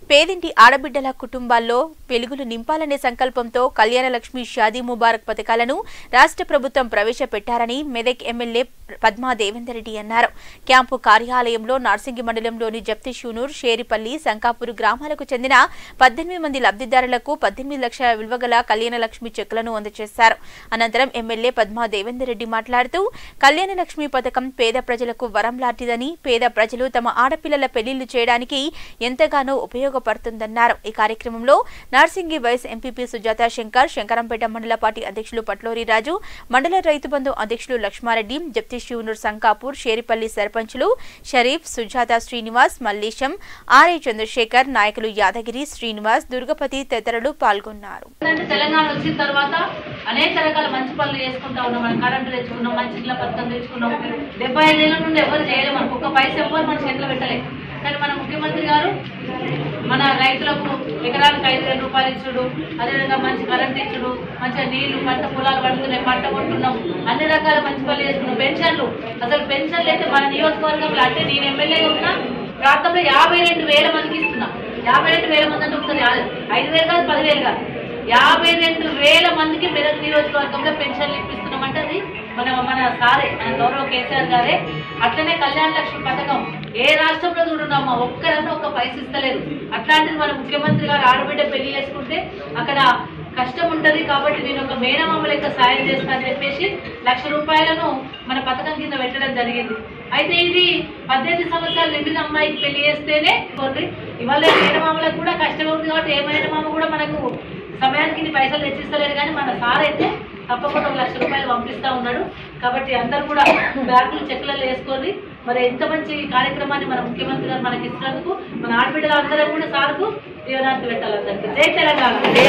పేదింటి ఆడబిడ్డల కుటుంబాల్లో వెలుగులు నింపాలనే సంకల్పంతో కళ్యాణ లక్ష్మి షాదీ ముబారక్ పథకాలను రాష్ట్ర ప్రభుత్వం ప్రవేశపెట్టారని మెదక్ ఎమ్మెల్యే పద్మా దేవేందర్ రెడ్డి అన్నారు. క్యాంపు కార్యాలయంలో నార్సింగి మండలంలోని జప్తిషూనూర్, షేరిపల్లి, సంకాపూర్ గ్రామాలకు చెందిన 18 మంది లబ్ధిదారులకు 18 లక్షల విలువగల కళ్యాణ లక్ష్మి చెక్కులను అందజేశారు. అనంతరం ఎమ్మెల్యే పద్మా దేవేందర్ రెడ్డి మాట్లాడుతూ కళ్యాణ లక్ష్మి పథకం పేద ప్రజలకు వరం లాంటిదని, పేద ప్రజలు తమ ఆడపిల్లల పెళ్లిళ్లు చేయడానికి ఎంతగానో ఉపయోగపడుతుందన్నారు. ఈ కార్యక్రమంలో నార్సింగి వైస్ ఎంపీపీ సుజాత శంకర్, శంకరంపేట మండల పార్టీ అధ్యక్షులు పట్లూరి రాజు, మండల రైతు బంధు అధ్యక్షులు లక్ష్మారెడ్డి, జప్తిషూనూర్, సంకాపూర్, షేరిపల్లి సర్పంచులు షరీఫ్, సుజాత, శ్రీనివాస్, మల్లేశం, ఆర్ఐ చంద్రశేఖర్, నాయకులు యాదగిరి, శ్రీనివాస్, దుర్గపతి తదితరులు పాల్గొన్నారు. తెలంగాణ వచ్చిన తర్వాత అనేక రకాల మంచి పనులు చేసుకుంటా ఉన్నాం. మనం కరెంటు తెచ్చుకున్నాం, మంచి ఇళ్ల పథకం తెచ్చుకున్నాం. 75 ఏళ్ల నుండి ఎవరు చేయలేదు, మనకు ఒక్క పైసా ఎవరు మన చేతిలో పెట్టలేదు. కానీ మన ముఖ్యమంత్రి గారు మన రైతులకు ఎకరానికి 5,000 రూపాయలు ఇచ్చుడు, అదేవిధంగా మంచి కరెంట్ ఇచ్చుడు, మంచిగా నీళ్లు, పంట పొలాలు పడుతున్నాయి, పంట కొంటున్నాం, అన్ని రకాల మంచి పనులు చేసుకున్నాం. పెన్షన్లు, అసలు పెన్షన్లు అయితే మన నియోజకవర్గంలో అంటే నేను ఎమ్మెల్యేగా ఉన్నా ప్రాంతంలో 52,000 మందికి ఇస్తున్నా. 52,000 మంది అంటే ఒకసారి 5,000 కాదు, 10,000 కాదు, 52,000 మందికి మెదక్ నియోజకవర్గంలో పెన్షన్లు ఇప్పిస్తున్నామంటే అది మన సారే, మన గౌరవ కేసీఆర్ గారే. అట్లనే కళ్యాణ లక్ష్మి పథకం ఏ రాష్ట్రంలో చూడున్నామా ఒక్కరన్నా ఒక్క పైస ఇస్తలేదు. అట్లాంటిది మన ముఖ్యమంత్రి గారు ఆడబిడ్డ పెళ్లి చేసుకుంటే అక్కడ కష్టం ఉంటది కాబట్టి నేను ఒక మేనమామ లెక్క సాయం చేస్తానని చెప్పేసి 1,00,000 రూపాయలను మన పథకం కింద పెట్టడం జరిగింది. అయితే ఇది 18 సంవత్సరాలు నిండిన అమ్మాయికి పెళ్లి చేస్తేనే ఇవాళ మేనమామలకు కూడా కష్టం ఉంది కాబట్టి ఏ మేనమామ కూడా మనకు సమయానికి పైసలు తెచ్చిస్తలేరు. కానీ మన సార్ అయితే తప్పకుండా 1,00,000 రూపాయలు పంపిస్తా ఉన్నాడు. కాబట్టి అందరూ కూడా బ్యాంకులు చెక్లలో వేసుకొని మరి ఎంత మంచి కార్యక్రమాన్ని మన ముఖ్యమంత్రి గారు మనకి ఇచ్చినందుకు మన ఆడబిడ్డలు అందరూ కూడా సార్కు దీవెనార్థి పెట్టాలి. అందరికీ జై తెలంగాణ.